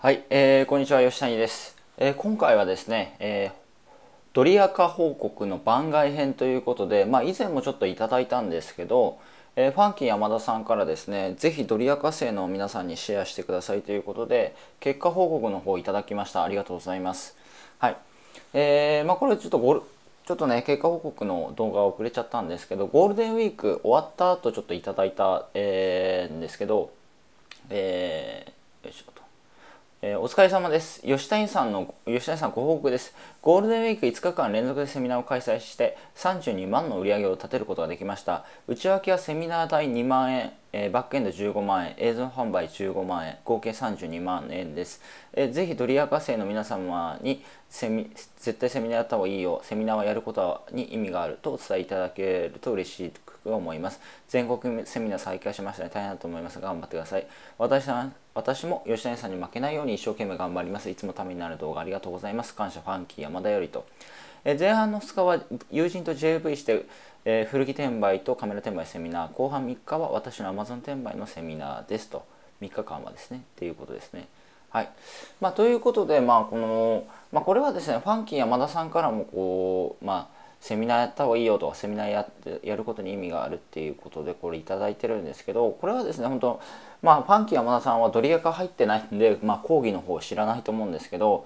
はい、こんにちは、吉谷です。今回はですね、ドリアカ報告の番外編ということで、以前もちょっといただいたんですけど、ファンキー山田さんからですね、ぜひドリアカ生の皆さんにシェアしてくださいということで、結果報告の方いただきました。ありがとうございます。はい。これちょっとね、結果報告の動画遅れちゃったんですけど、ゴールデンウィーク終わった後ちょっといただいた、んですけど、よいしょと。お疲れ様です。吉谷さんご報告です。ゴールデンウィーク5日間連続でセミナーを開催して32万の売り上げを立てることができました。内訳はセミナー代2万円、バックエンド15万円、映像販売15万円、合計32万円です。ぜひドリアカ生の皆様に絶対セミナーやった方がいいよ、セミナーはやることに意味があるとお伝えいただけると嬉しいと思います。全国セミナー再開しましたね。大変だと思いますが頑張ってください。私も吉谷さんに負けないように一生懸命頑張ります。いつもためになる動画ありがとうございます。感謝ファンキー山田よりと。前半の2日は友人と JV して、古着転売とカメラ転売セミナー、後半3日は私の Amazon 転売のセミナーですと。3日間はですねっていうことですね。はい。ということで、これはですね、ファンキー山田さんからもセミナーやった方がいいよとか、セミナーやることに意味があるっていうことで、これいただいてるんですけど、これはですね、本当、ファンキー山田さんはドリアカ入ってないんで、講義の方知らないと思うんですけど、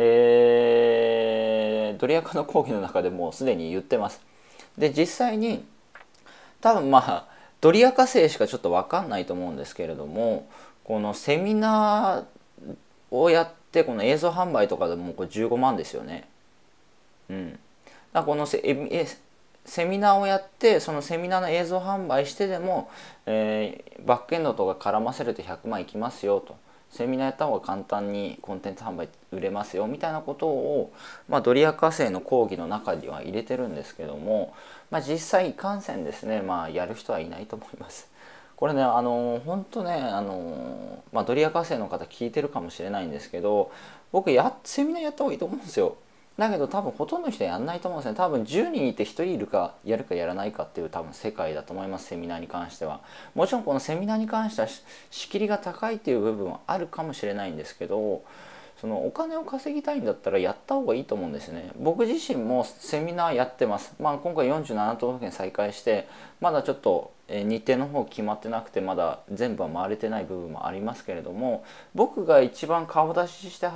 ドリアカの講義の中でもうすでに言ってます。で、実際に、多分ドリアカ生しかちょっと分かんないと思うんですけれども、このセミナーをやってこの映像販売とかでもこれ15万ですよね。うん。だからこのセミナーをやってそのセミナーの映像販売してでも、バックエンドとか絡ませると100万いきますよと。セミナーやった方が簡単にコンテンツ販売売れますよみたいなことを、ドリアカ生の講義の中には入れてるんですけども、実際いかんせんですね、やる人はいないと思います。これね、本当ね、ドリアカ生の方聞いてるかもしれないんですけど、僕セミナーやった方がいいと思うんですよ。だけど多分ほとんどの人はやんないと思うんですね。多分10人いて1人いるかやるかやらないかっていう多分世界だと思います。セミナーに関しては。もちろんこのセミナーに関しては仕切りが高いっていう部分はあるかもしれないんですけど、そのお金を稼ぎたいんだったらやった方がいいと思うんですね。僕自身もセミナーやってます。今回47都道府県再開してまだちょっと日程の方決まってなくてまだ全部は回れてない部分もありますけれども、僕が一番顔出しして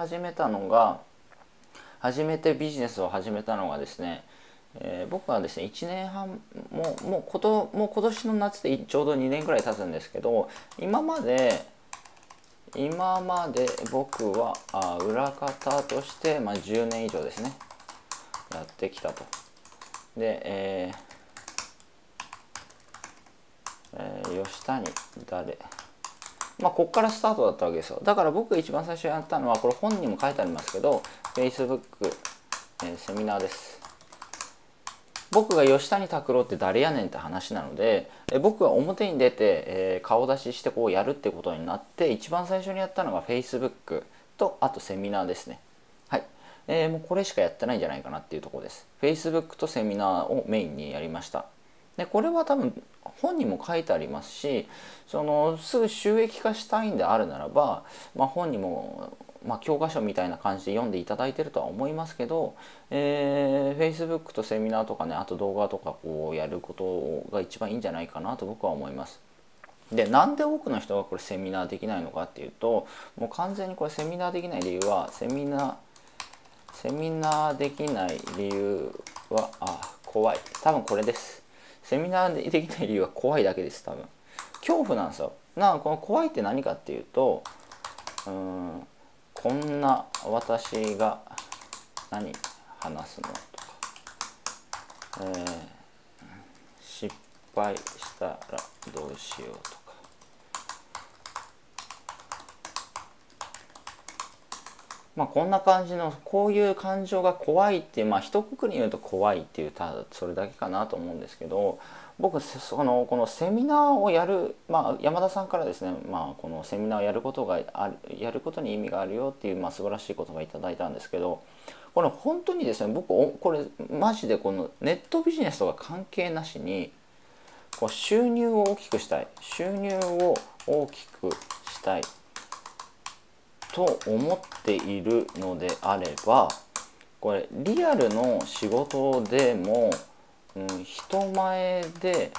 初めてビジネスを始めたのがですね、僕はですね1年半もう今年の夏でちょうど2年くらい経つんですけど、今まで僕は裏方として、10年以上ですねやってきたと。で、吉谷誰こっからスタートだったわけですよ。だから僕が一番最初やったのはこれ本にも書いてありますけど Facebook、セミナーです。僕が吉谷拓郎って誰やねんって話なので、僕が表に出て、顔出ししてこうやるってことになって一番最初にやったのが Facebook とあとセミナーですね。はい、もうこれしかやってないんじゃないかなっていうところです。 Facebook とセミナーをメインにやりました。でこれは多分本にも書いてありますし、すぐ収益化したいんであるならば、本にも、教科書みたいな感じで読んでいただいてるとは思いますけど、Facebook とセミナーとかね、あと動画とかこうやることが一番いいんじゃないかなと僕は思います。でなんで多くの人がこれセミナーできないのかっていうと、もう完全にこれセミナーできない理由はセミナーできない理由は怖い、多分これです。セミナーできない理由は怖いだけです。多分恐怖なんですよ。この怖いって何かっていうと、こんな私が何話すのとか、失敗したらどうしようとか、こんな感じのこういう感情が怖いっていう、一括りに言うと怖いっていうそれだけかなと思うんですけど、僕このセミナーをやる、山田さんからですね、このセミナーをやることに意味があるよっていう、素晴らしい言葉をいただいたんですけど、これ本当にですね、僕これマジでこのネットビジネスとか関係なしにこう収入を大きくしたいと思っているのであれば、これリアルの仕事でも、人前で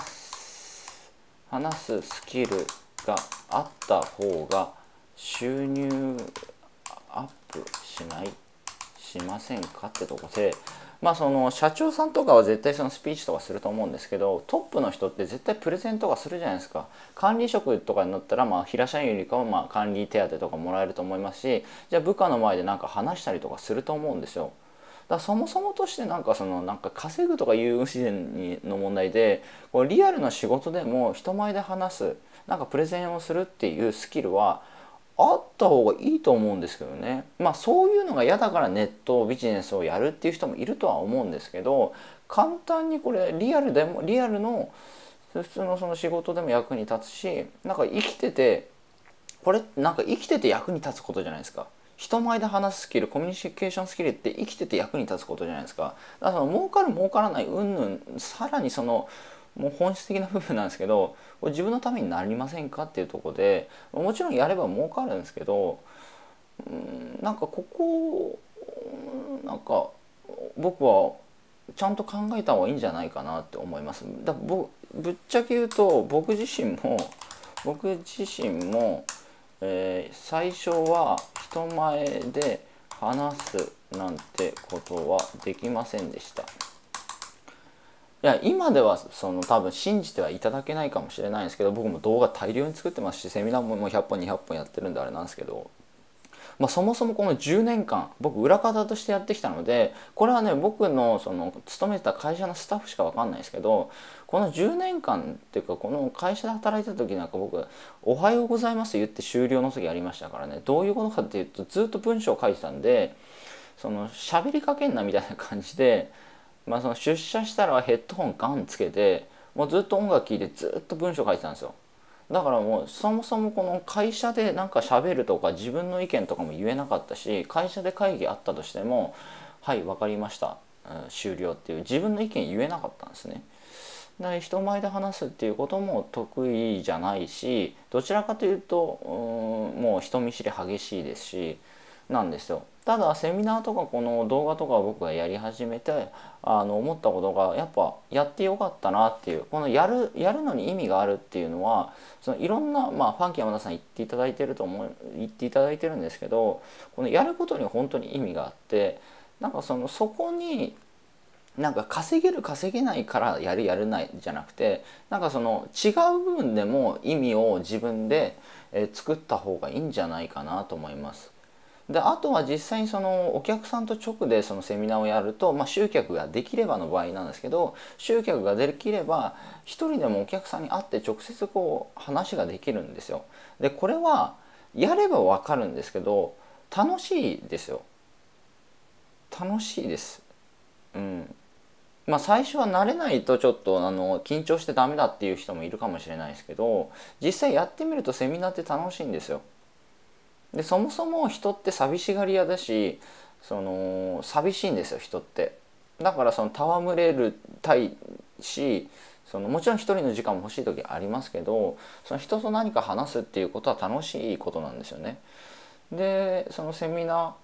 話すスキルがあった方が収入アップしませんかってとこで、その社長さんとかは絶対そのスピーチとかすると思うんですけど、トップの人って絶対プレゼントとかするじゃないですか。管理職とかになったら、平社員よりかは管理手当とかもらえると思いますし、じゃあ部下の前でなんか話したりとかすると思うんですよ。だからそもそもとしてなんか稼ぐとかいうの問題で、こうリアルな仕事でも人前で話す、なんかプレゼンをするっていうスキルはあった方がいいと思うんですけどね。そういうのが嫌だからネットビジネスをやるっていう人もいるとは思うんですけど、簡単にこれリアルの普通のその仕事でも役に立つし、なんか生きてて役に立つことじゃないですか。人前で話すスキル、コミュニケーションスキルって生きてて役に立つことじゃないですか。だから儲かる儲からない云々、さらにもう本質的な部分なんですけど、これ自分のためになりませんかっていうところで、もちろんやれば儲かるんですけど、なんかここなんか僕はちゃんと考えた方がいいんじゃないかなって思います。ぶっちゃけ言うと僕自身も、最初は人前で話すなんてことはできませんでした。いや今では多分信じてはいただけないかもしれないんですけど、僕も動画大量に作ってますし、セミナーももう100本200本やってるんであれなんですけど、そもそもこの10年間僕裏方としてやってきたので、これはね僕の勤めてた会社のスタッフしか分かんないですけど、この10年間っていうかこの会社で働いた時なんか僕「おはようございます」言って終了の時ありましたからね。どういうことかっていうと、ずっと文章を書いてたんで、喋りかけんなみたいな感じで、出社したらヘッドホンガンつけてもうずっと音楽聴いてずっと文章書いてたんですよ。だからもうそもそもこの会社でなんか喋るとか自分の意見とかも言えなかったし、会社で会議あったとしても「はい分かりました、終了」っていう自分の意見言えなかったんですね。で人前で話すっていうことも得意じゃないし、どちらかというともう人見知り激しいですしなんですよ。ただセミナーとかこの動画とかを僕がやり始めて思ったことが、やっぱやってよかったなっていう、このやるのに意味があるっていうのは、いろんな、ファンキー山田さん言っていただいてるんですけど、このやることに本当に意味があって、なんかそこになんか稼げる稼げないからやるやるないじゃなくて、なんか違う部分でも意味を自分で作った方がいいんじゃないかなと思います。であとは実際にお客さんと直でセミナーをやると、集客ができればの場合なんですけど、集客ができれば一人でもお客さんに会って直接こう話ができるんですよ。でこれはやれば分かるんですけど楽しいですよ。楽しいです。最初は慣れないとちょっと緊張してダメだっていう人もいるかもしれないですけど、実際やってみるとセミナーって楽しいんですよ。でそもそも人って寂しがり屋だし、寂しいんですよ人って。だから戯れるたいし、もちろん一人の時間も欲しい時ありますけど、人と何か話すっていうことは楽しいことなんですよね。でセミナー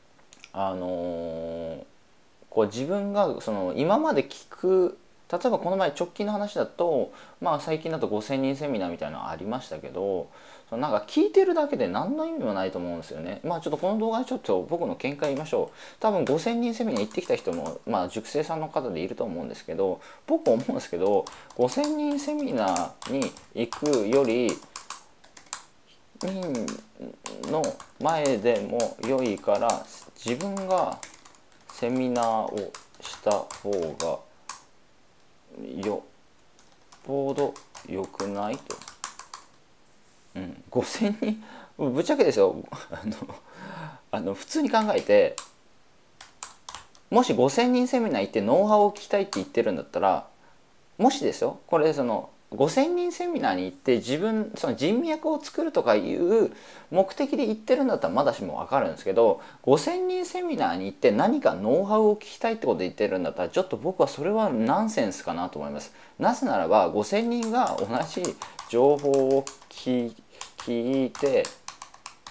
こう自分が今まで聞く、例えばこの前直近の話だと、最近だと5,000人セミナーみたいなのありましたけど、なんか聞いてるだけで何の意味もないと思うんですよね。ちょっとこの動画でちょっと僕の見解言いましょう。多分5,000人セミナー行ってきた人も塾生さんの方でいると思うんですけど、僕思うんですけど5,000人セミナーに行くより人の前でも良いから自分がセミナーをした方がよっぽど良くないと。5,000人ぶっちゃけですよ普通に考えて、もし5,000人セミナー行ってノウハウを聞きたいって言ってるんだったら、もしですよ、これ5,000人セミナーに行って自分人脈を作るとかいう目的で行ってるんだったらまだしも分かるんですけど、5,000人セミナーに行って何かノウハウを聞きたいってことで言ってるんだったら、ちょっと僕はそれはナンセンスかなと思います。なぜならば5,000人が同じ情報を聞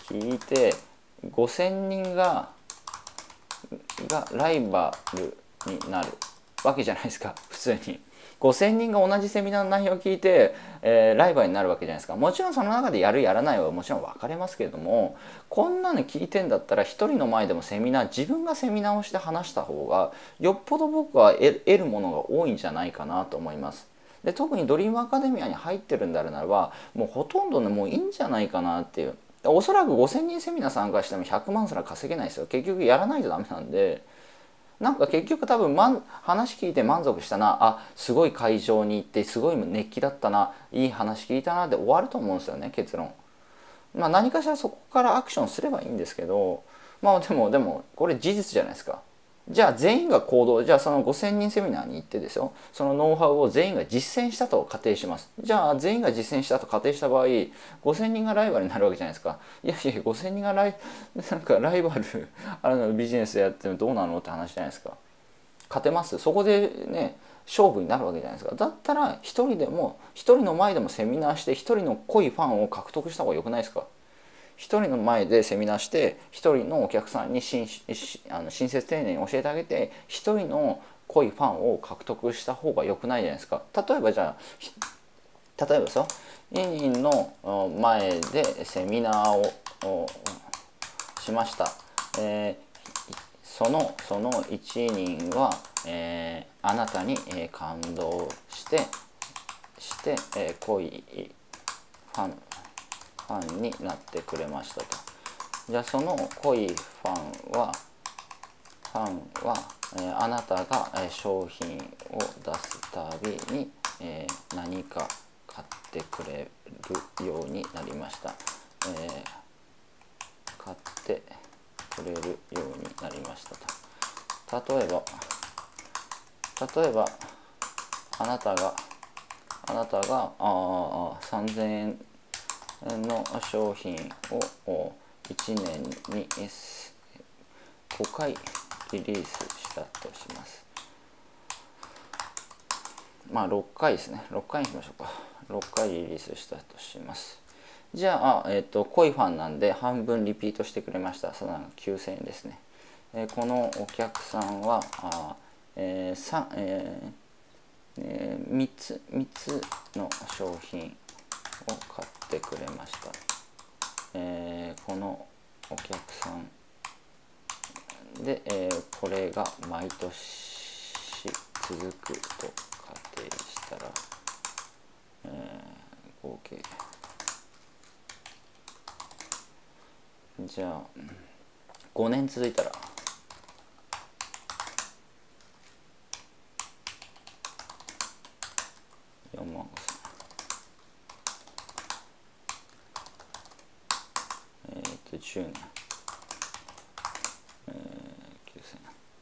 聞いて5,000人がライバルになるわけじゃないですか。普通に5,000人が同じセミナーの内容を聞いて、ライバルになるわけじゃないですか。もちろんその中でやるやらないはもちろん分かれますけれども、こんなの聞いてんだったら一人の前でも自分がセミナーをして話した方がよっぽど僕は得るものが多いんじゃないかなと思います。で特にドリームアカデミアに入ってるんであるならばもうほとんどねもういいんじゃないかなっていう。おそらく5,000人セミナー参加しても100万すら稼げないですよ。結局やらないとダメなんで、なんか結局多分話聞いて満足したな、あすごい会場に行ってすごい熱気だったな、いい話聞いたなで終わると思うんですよね、結論。まあ何かしらそこからアクションすればいいんですけど、まあでもこれ事実じゃないですか。じゃあ全員がじゃあその5,000人セミナーに行ってですよ、そのノウハウを全員が実践したと仮定します。じゃあ全員が実践したと仮定した場合、5,000人がライバルになるわけじゃないですか。いやいや5,000人がなんかライバルビジネスでやってもどうなのって話じゃないですか。勝てます？そこでね勝負になるわけじゃないですか。だったら一人の前でもセミナーして一人の濃いファンを獲得した方が良くないですか。一人の前でセミナーして一人のお客さんに親切丁寧に教えてあげて一人の濃いファンを獲得した方が良くないじゃないですか。例えばですよ、委員の前でセミナーをしました。その1人は、あなたに感動して濃いファンになってくれましたと。じゃあその濃いファンはあなたが商品を出すたびに何か買ってくれるようになりました。買ってくれるようになりましたと。例えばあなたが3,000円の商品を1年に5回リリースしたとします。まあ6回ですね。6回にしましょうか。6回リリースしたとします。じゃあ、濃いファンなんで半分リピートしてくれました。その9,000円ですね。このお客さんは3つの商品を買ってくれました。このお客さんで、これが毎年続くと仮定したら、合計じゃあ5年続いたら4万5,000、10年、9,000。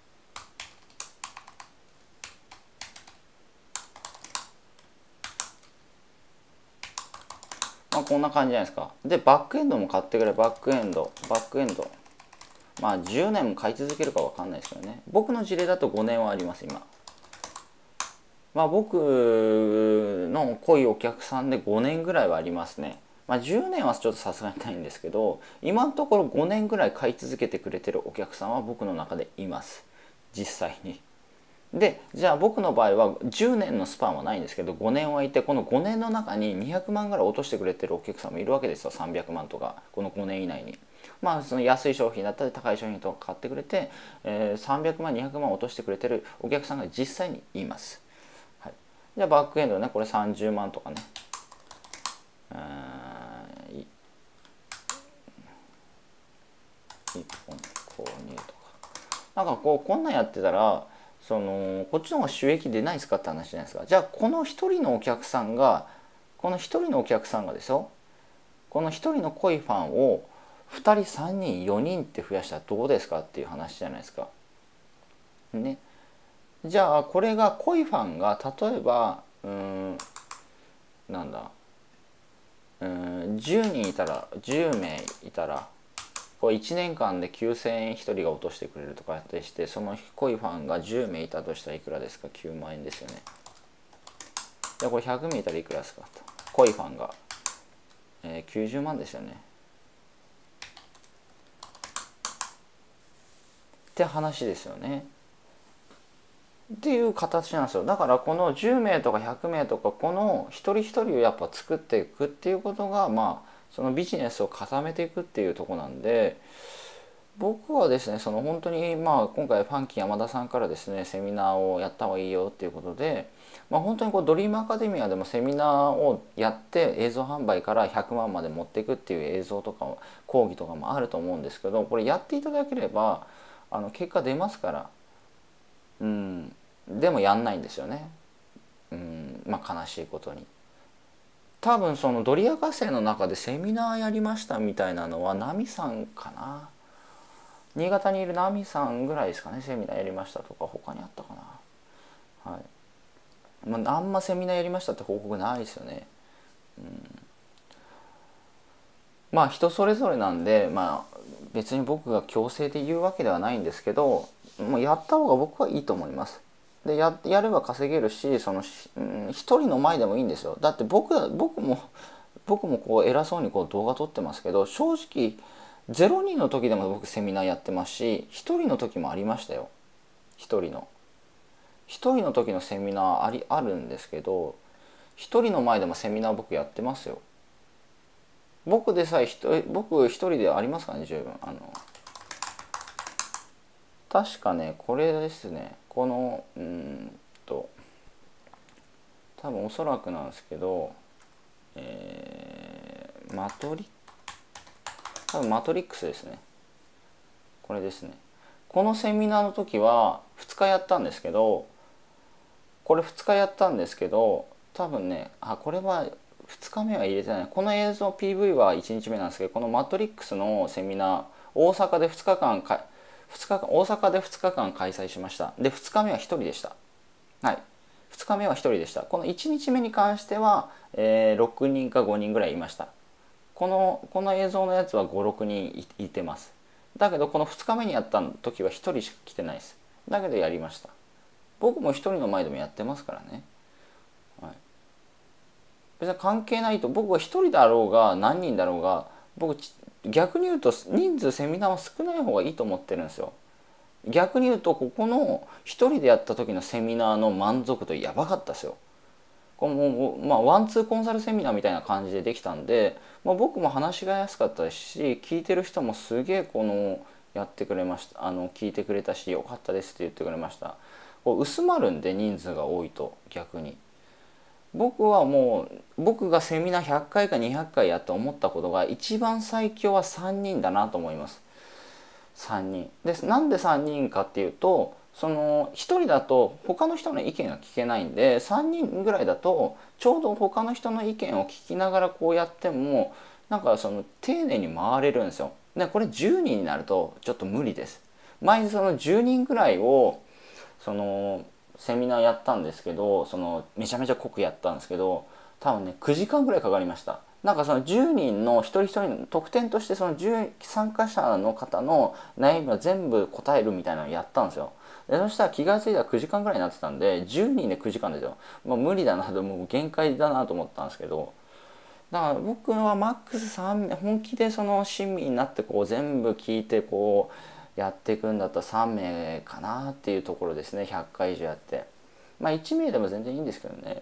まあこんな感じじゃないですか。でバックエンドも買ってくれ。バックエンドまあ10年も買い続けるか分かんないですけどね。僕の事例だと5年はあります今。まあ僕の濃いお客さんで5年ぐらいはありますね。まあ10年はちょっとさすがにないんですけど、今のところ5年ぐらい買い続けてくれてるお客さんは僕の中でいます、実際に。でじゃあ僕の場合は10年のスパンはないんですけど5年はいて、この5年の中に200万ぐらい落としてくれてるお客さんもいるわけですよ。300万とかこの5年以内に。まあその安い商品だったり高い商品とか買ってくれて、300万200万落としてくれてるお客さんが実際にいます。はい、じゃあバックエンドね、これ30万とかね、1本購入とか、なんかこんなんやってたらこっちの方が収益出ないですかって話じゃないですか。じゃあこの一人のお客さんがですよ、この一人の濃いファンを2人3人4人って増やしたらどうですかっていう話じゃないですか。ね。じゃあこれが濃いファンが例えば10人いたら10名いたらこれ1年間で9,000円1人が落としてくれるとかやってして、その濃いファンが10名いたとしたらいくらですか。9万円ですよね。じゃあこれ100名いたらいくらですかと。濃いファンが、90万ですよね。 って話ですよね。っていう形なんですよ。だからこの10名とか100名とかこの一人一人をやっぱ作っていくっていうことがそのビジネスを固めていくっていうとこなんで、僕はですね本当に今回ファンキー山田さんからですねセミナーをやった方がいいよっていうことで、本当にドリームアカデミアでもセミナーをやって映像販売から100万まで持っていくっていう映像とか講義とかもあると思うんですけど、これやっていただければ結果出ますから。でもやんないんですよね。悲しいことに。多分そのドリア合戦の中でセミナーやりましたみたいなのはナミさんかな。新潟にいるナミさんぐらいですかね。セミナーやりましたとか他にあったかな。はい。あんまセミナーやりましたって報告ないですよね。人それぞれなんで、別に僕が強制で言うわけではないんですけど、もうやった方が僕はいいと思います。でやれば稼げるし、一人の前でもいいんですよ。だって僕もこう偉そうにこう動画撮ってますけど、正直0人の時でも僕セミナーやってますし、1人の時もありましたよ。1人の時のセミナーあるんですけど、1人の前でもセミナー僕やってますよ。僕でさえ僕一人でありますからね、十分。確かねこれですね、このと多分おそらくなんですけど、マトリ多分マトリックスですね。これですね。このセミナーの時は2日やったんですけど、多分ね、これは2日目は入れてない。この映像 PV は1日目なんですけど、このマトリックスのセミナー、大阪で2日間開催しました。で2日目は1人でした。はい、2日目は1人でした。この1日目に関しては、6人か5人ぐらいいました。この映像のやつは56人いてます。だけどこの2日目にやった時は1人しか来てないです。だけどやりました。僕も1人の前でもやってますからね。はい、別に関係ないと。僕は1人だろうが何人だろうが、僕逆に言うと人数セミナーは少ない方がいいと思ってるんですよ。逆に言うとここの一人でやった時のセミナーの満足度やばかったですよ。このワンツーコンサルセミナーみたいな感じでできたんで、僕も話しがやすかったですし、聞いてる人もすげえやってくれました。聞いてくれたし、よかったですって言ってくれました。薄まるんで、人数が多いと。逆に僕がセミナー100回か200回やって思ったことが、一番最強は3人だなと思います。3人です。なんで3人かっていうと、1人だと他の人の意見が聞けないんで、3人ぐらいだとちょうど他の人の意見を聞きながらこうやっても丁寧に回れるんですよ。でこれ10人になるとちょっと無理です。前に10人ぐらいをセミナーやったんですけど、めちゃめちゃ濃くやったんですけど、多分ね9時間ぐらいかかりました。なんか10人の一人一人の特典として、参加者の方の悩みを全部答えるみたいなのをやったんですよ。でそしたら気が付いたら9時間ぐらいになってたんで、10人で9時間ですよ。無理だなと、もう限界だなと思ったんですけど、だから僕はマックス3名、本気で親身になって全部聞いてやっていくんだったら3名かなっていうところですね。100回以上やって、1名でも全然いいんですけどね。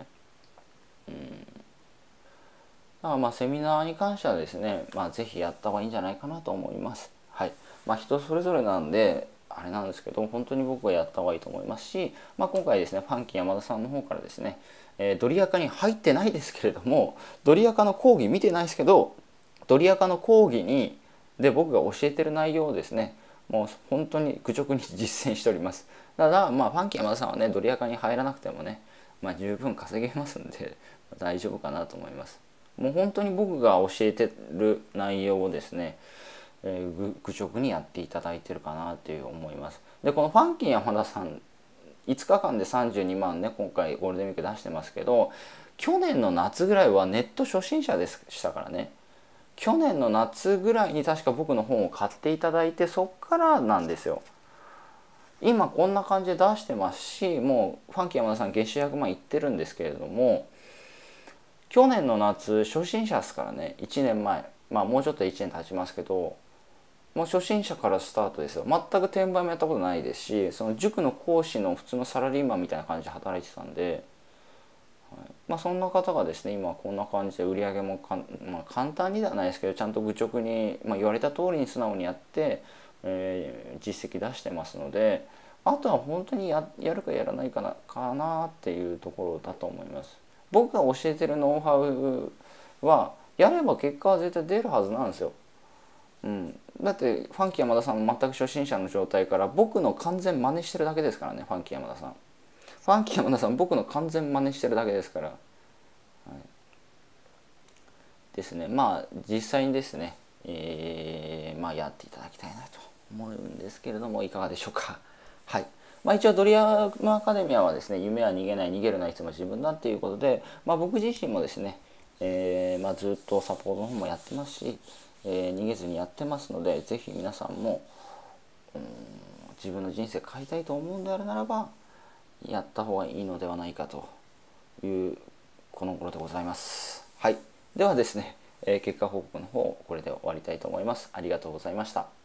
だからセミナーに関してはですね、ぜひやった方がいいんじゃないかなと思います。はい。人それぞれなんであれなんですけど、本当に僕はやった方がいいと思いますし、今回ですねファンキー山田さんの方からですね、ドリアカに入ってないですけれども、ドリアカの講義見てないですけど、ドリアカの講義で僕が教えてる内容をですね、もう本当に愚直に実践しております。ただファンキー山田さんはね、ドリアカに入らなくてもね、十分稼げますんで大丈夫かなと思います。もう本当に僕が教えてる内容をですね、愚直にやっていただいてるかなという思います。でこのファンキー山田さん5日間で32万ね、今回ゴールデンウィーク出してますけど、去年の夏ぐらいはネット初心者でしたからね。去年の夏ぐらいに確か僕の本を買っていただいて、そっからなんですよ。今こんな感じで出してますし、もうファンキー山田さん月収100万いってるんですけれども、去年の夏初心者ですからね。1年前、もうちょっと1年経ちますけど、 もう初心者からスタートですよ。全く転売もやったことないですし、その塾の講師の普通のサラリーマンみたいな感じで働いてたんで、そんな方がですね今こんな感じで売り上げも簡単にではないですけどちゃんと愚直に、言われた通りに素直にやって、実績出してますので、あとは本当にやるかやらないかなっていうところだと思います。僕が教えてるノウハウはやれば結果は絶対出るはずなんですよ。だってファンキー山田さんも全く初心者の状態から僕の完全真似してるだけですからね。ファンキー山田さん、僕の完全真似してるだけですから、ですね。実際にですね、やっていただきたいなと思うんですけれども、いかがでしょうか。はい。一応ドリアムアカデミアはですね、夢は逃げない、逃げるな、いつも自分だっていうことで、僕自身もですね、ずっとサポートの方もやってますし、逃げずにやってますので、ぜひ皆さんも自分の人生変えたいと思うんであるならばやった方がいいのではないかというこの頃でございます。はい。ではですね、結果報告の方これで終わりたいと思います。ありがとうございました。